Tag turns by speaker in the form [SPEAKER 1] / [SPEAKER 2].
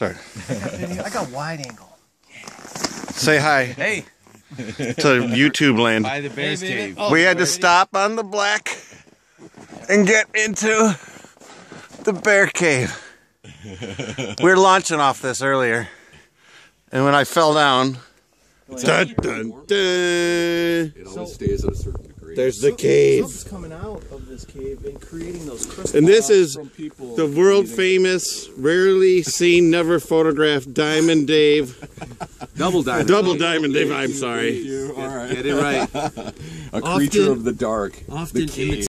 [SPEAKER 1] Start.
[SPEAKER 2] I got wide angle.
[SPEAKER 1] Say hi.
[SPEAKER 3] Hey.
[SPEAKER 1] To YouTube land.
[SPEAKER 3] By the Bear's Cave.
[SPEAKER 1] We had to stop on the black and get into the bear cave. We were launching off this earlier, and when I fell down, dun, dun, dun,
[SPEAKER 4] it always stays at a certain degree.
[SPEAKER 1] There's the cave.
[SPEAKER 2] Something's coming out of this cave and creating those crystals.
[SPEAKER 1] And this is
[SPEAKER 4] From people
[SPEAKER 1] the world famous, rarely seen, never photographed Diamond Dave.
[SPEAKER 3] Double diamond.
[SPEAKER 1] Double Diamond Dave, I'm sorry.
[SPEAKER 4] All right.
[SPEAKER 3] Get it right.
[SPEAKER 4] A creature of the dark.
[SPEAKER 2] Often
[SPEAKER 4] the cave.